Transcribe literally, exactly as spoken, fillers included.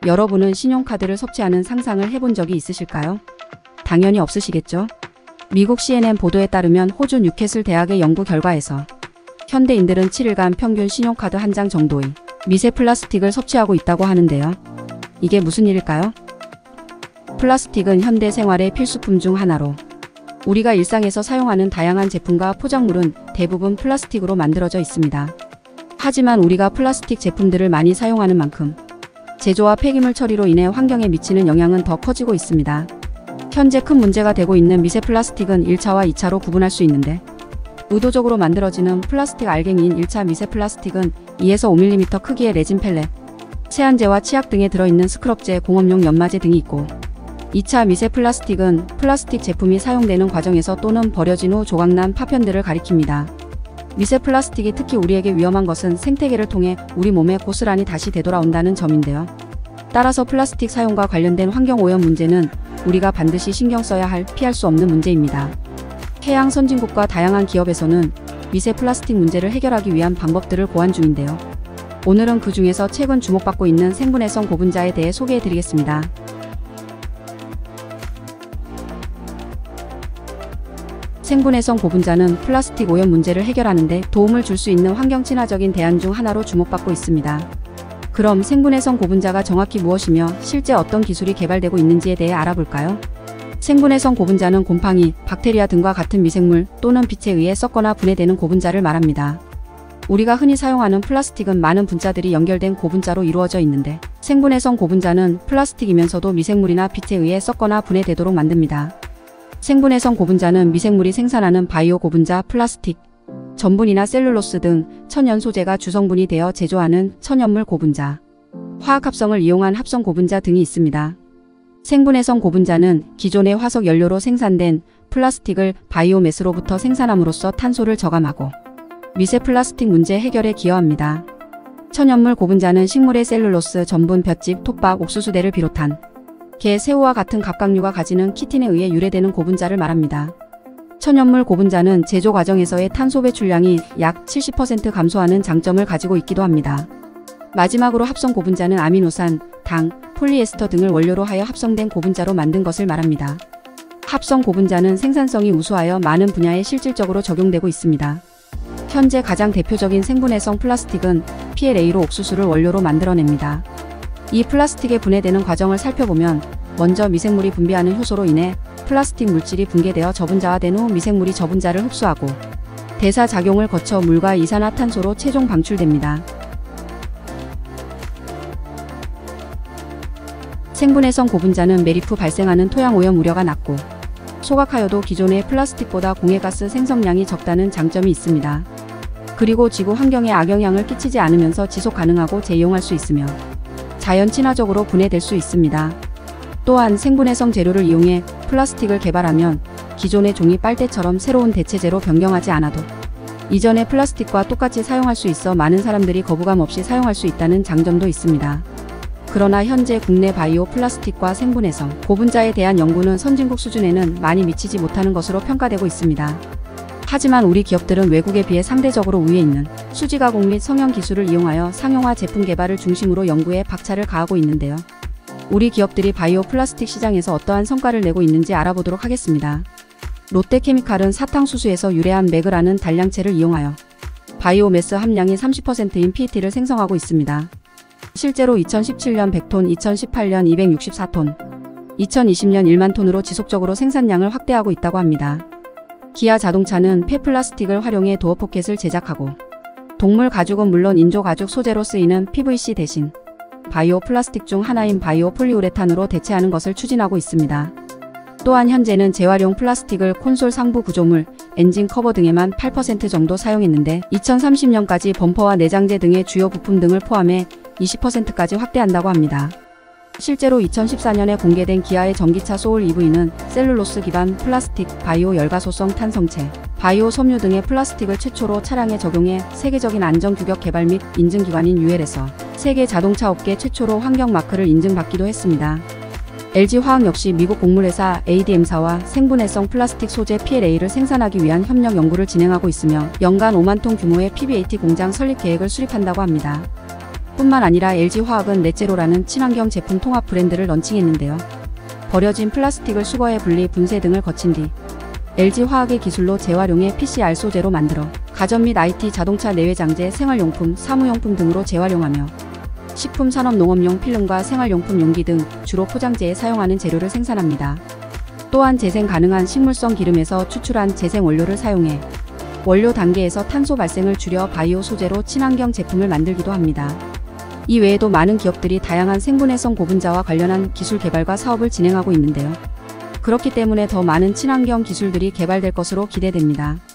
여러분은 신용카드를 섭취하는 상상을 해본 적이 있으실까요? 당연히 없으시겠죠? 미국 씨엔엔 보도에 따르면 호주 뉴캐슬 대학의 연구 결과에서 현대인들은 칠 일간 평균 신용카드 한 장 정도의 미세 플라스틱을 섭취하고 있다고 하는데요. 이게 무슨 일일까요? 플라스틱은 현대 생활의 필수품 중 하나로 우리가 일상에서 사용하는 다양한 제품과 포장물은 대부분 플라스틱으로 만들어져 있습니다. 하지만 우리가 플라스틱 제품들을 많이 사용하는 만큼 제조와 폐기물 처리로 인해 환경에 미치는 영향은 더 커지고 있습니다. 현재 큰 문제가 되고 있는 미세 플라스틱은 일 차와 이 차로 구분할 수 있는데, 의도적으로 만들어지는 플라스틱 알갱이인 일 차 미세 플라스틱은 이에서 오 밀리미터 크기의 레진 펠렛, 세안제와 치약 등에 들어있는 스크럽제, 공업용 연마제 등이 있고, 이 차 미세 플라스틱은 플라스틱 제품이 사용되는 과정에서 또는 버려진 후 조각난 파편들을 가리킵니다. 미세 플라스틱이 특히 우리에게 위험한 것은 생태계를 통해 우리 몸에 고스란히 다시 되돌아온다는 점인데요. 따라서 플라스틱 사용과 관련된 환경오염 문제는 우리가 반드시 신경 써야 할 피할 수 없는 문제입니다. 해양 선진국과 다양한 기업에서는 미세 플라스틱 문제를 해결하기 위한 방법들을 고안 중인데요. 오늘은 그 중에서 최근 주목받고 있는 생분해성 고분자에 대해 소개해드리겠습니다. 생분해성 고분자는 플라스틱 오염 문제를 해결하는 데 도움을 줄 수 있는 환경 친화적인 대안 중 하나로 주목받고 있습니다. 그럼 생분해성 고분자가 정확히 무엇이며 실제 어떤 기술이 개발되고 있는지에 대해 알아볼까요? 생분해성 고분자는 곰팡이, 박테리아 등과 같은 미생물 또는 빛에 의해 썩거나 분해되는 고분자를 말합니다. 우리가 흔히 사용하는 플라스틱은 많은 분자들이 연결된 고분자로 이루어져 있는데, 생분해성 고분자는 플라스틱이면서도 미생물이나 빛에 의해 썩거나 분해되도록 만듭니다. 생분해성 고분자는 미생물이 생산하는 바이오 고분자, 플라스틱, 전분이나 셀룰로스 등 천연 소재가 주성분이 되어 제조하는 천연물 고분자, 화학합성을 이용한 합성 고분자 등이 있습니다. 생분해성 고분자는 기존의 화석 연료로 생산된 플라스틱을 바이오매스로부터 생산함으로써 탄소를 저감하고 미세 플라스틱 문제 해결에 기여합니다. 천연물 고분자는 식물의 셀룰로스, 전분, 볏짚, 톱밥, 옥수수대를 비롯한 개, 새우와 같은 갑각류가 가지는 키틴에 의해 유래되는 고분자를 말합니다. 천연물 고분자는 제조 과정에서의 탄소 배출량이 약 칠십 퍼센트 감소하는 장점을 가지고 있기도 합니다. 마지막으로 합성 고분자는 아미노산, 당, 폴리에스터 등을 원료로 하여 합성된 고분자로 만든 것을 말합니다. 합성 고분자는 생산성이 우수하여 많은 분야에 실질적으로 적용되고 있습니다. 현재 가장 대표적인 생분해성 플라스틱은 피엘에이로 옥수수를 원료로 만들어냅니다. 이 플라스틱에 분해되는 과정을 살펴보면 먼저 미생물이 분비하는 효소로 인해 플라스틱 물질이 붕괴되어 저분자화된 후 미생물이 저분자를 흡수하고 대사작용을 거쳐 물과 이산화탄소로 최종 방출됩니다. 생분해성 고분자는 매립 후 발생하는 토양오염 우려가 낮고 소각하여도 기존의 플라스틱보다 공해가스 생성량이 적다는 장점이 있습니다. 그리고 지구 환경에 악영향을 끼치지 않으면서 지속 가능하고 재이용할 수 있으며 자연 친화적으로 분해될 수 있습니다. 또한 생분해성 재료를 이용해 플라스틱을 개발하면 기존의 종이 빨대처럼 새로운 대체재로 변경하지 않아도 이전의 플라스틱과 똑같이 사용할 수 있어 많은 사람들이 거부감 없이 사용할 수 있다는 장점도 있습니다. 그러나 현재 국내 바이오 플라스틱과 생분해성 고분자에 대한 연구는 선진국 수준에는 많이 미치지 못하는 것으로 평가되고 있습니다. 하지만 우리 기업들은 외국에 비해 상대적으로 우위에 있는 수지가공 및 성형 기술을 이용하여 상용화 제품 개발을 중심으로 연구에 박차를 가하고 있는데요. 우리 기업들이 바이오 플라스틱 시장에서 어떠한 성과를 내고 있는지 알아보도록 하겠습니다. 롯데케미칼은 사탕수수에서 유래한 맥이라는 단량체를 이용하여 바이오매스 함량이 삼십 퍼센트인 피이티를 생성하고 있습니다. 실제로 이천십칠 년 백 톤, 이천십팔 년 이백육십사 톤, 이천이십 년 일만 톤으로 지속적으로 생산량을 확대하고 있다고 합니다. 기아 자동차는 폐플라스틱을 활용해 도어 포켓을 제작하고 동물 가죽은 물론 인조 가죽 소재로 쓰이는 피브이씨 대신 바이오 플라스틱 중 하나인 바이오 폴리우레탄으로 대체하는 것을 추진하고 있습니다. 또한 현재는 재활용 플라스틱을 콘솔 상부 구조물, 엔진 커버 등에만 팔 퍼센트 정도 사용했는데 이천삼십 년까지 범퍼와 내장재 등의 주요 부품 등을 포함해 이십 퍼센트까지 확대한다고 합니다. 실제로 이천십사 년에 공개된 기아의 전기차 소울 이브이는 셀룰로스 기반 플라스틱, 바이오 열가소성 탄성체, 바이오 섬유 등의 플라스틱을 최초로 차량에 적용해 세계적인 안전규격 개발 및 인증기관인 유엘에서 세계 자동차 업계 최초로 환경 마크를 인증받기도 했습니다. 엘지화학 역시 미국 곡물회사 에이디엠사와 생분해성 플라스틱 소재 피엘에이를 생산하기 위한 협력 연구를 진행하고 있으며 연간 오만 톤 규모의 피비에이티 공장 설립 계획을 수립한다고 합니다. 뿐만 아니라 엘지화학은 넷제로라는 친환경 제품 통합 브랜드를 런칭했는데요. 버려진 플라스틱을 수거해 분리, 분쇄 등을 거친 뒤 엘지화학의 기술로 재활용해 피씨알 소재로 만들어 가전 및 아이티, 자동차 내외장재, 생활용품, 사무용품 등으로 재활용하며 식품, 산업, 농업용 필름과 생활용품 용기 등 주로 포장재에 사용하는 재료를 생산합니다. 또한 재생 가능한 식물성 기름에서 추출한 재생 원료를 사용해 원료 단계에서 탄소 발생을 줄여 바이오 소재로 친환경 제품을 만들기도 합니다. 이 외에도 많은 기업들이 다양한 생분해성 고분자와 관련한 기술 개발과 사업을 진행하고 있는데요. 그렇기 때문에 더 많은 친환경 기술들이 개발될 것으로 기대됩니다.